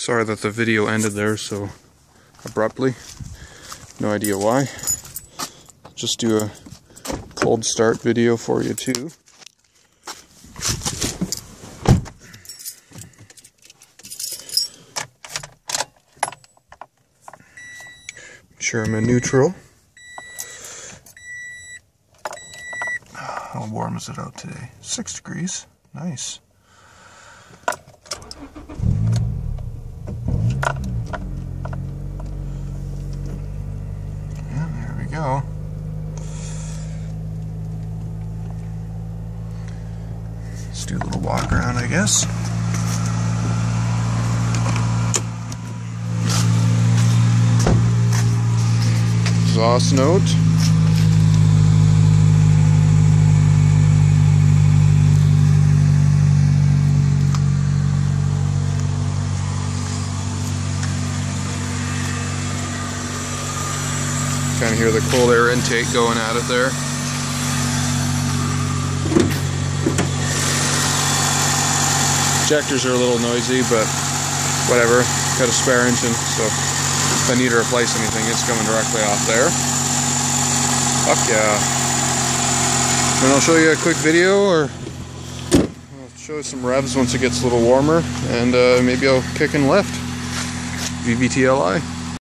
Sorry that the video ended there so abruptly. No idea why. Just do a cold start video for you too. Make sure I'm in neutral. How warm is it out today? 6 degrees. Nice. Yeah, there we go. Let's do a little walk around, I guess. Exhaust note. Kind of hear the cold air intake going at it there. Injectors are a little noisy, but whatever. Got a spare engine, so if I need to replace anything, it's coming directly off there. Fuck yeah. Then I'll show you a quick video, or I'll show you some revs once it gets a little warmer, and maybe I'll kick and lift. VBTLI.